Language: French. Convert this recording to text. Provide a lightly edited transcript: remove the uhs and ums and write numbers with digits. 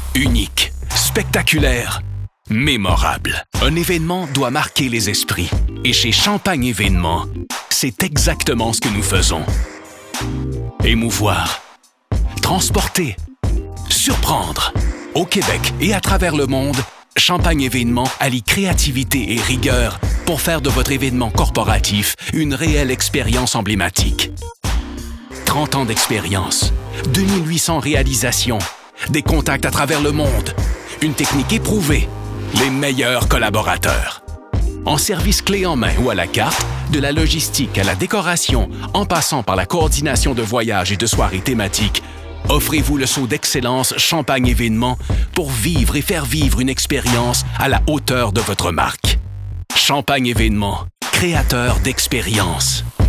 Unique, spectaculaire, mémorable. Un événement doit marquer les esprits. Et chez Champagne Événements, c'est exactement ce que nous faisons. Émouvoir, transporter, surprendre. Au Québec et à travers le monde, Champagne Événements allie créativité et rigueur pour faire de votre événement corporatif une réelle expérience emblématique. 30 ans d'expérience, 2800 réalisations, des contacts à travers le monde, une technique éprouvée, les meilleurs collaborateurs. En service clé en main ou à la carte, de la logistique à la décoration, en passant par la coordination de voyages et de soirées thématiques, offrez-vous le saut d'excellence Champagne Événements pour vivre et faire vivre une expérience à la hauteur de votre marque. Champagne Événements, créateur d'expériences.